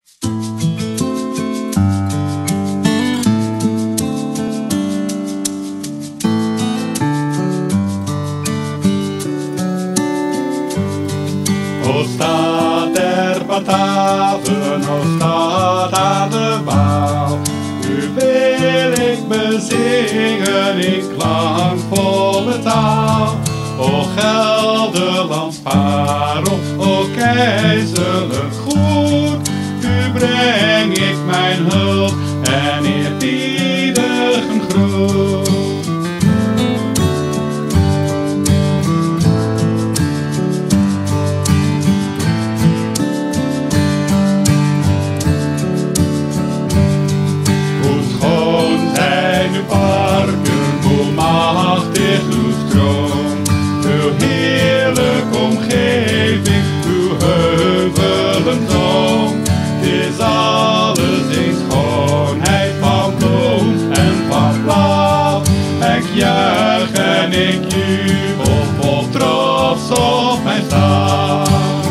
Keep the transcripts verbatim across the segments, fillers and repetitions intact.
O staat er Bataven, o staat aan de Waal, u wil ik bezingen in klankvolle taal. O Gelderlands parel, o keizerlijk goed, u breng ik mijn hulp en eerbiedige groet. Juich en ik jubel vol trots op mijn stad.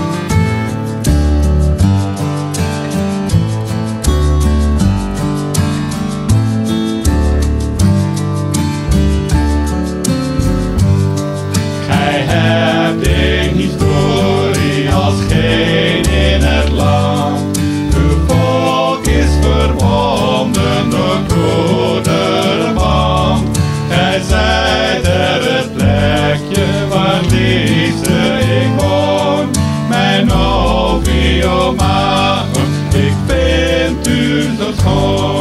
Gij hebt een historie als geen in het land. Uw volk is verbonden door broedere band. Gij zijt er het plekje waar liefde ik woon. Mijn Novio Maagd, ik vind u zo schoon.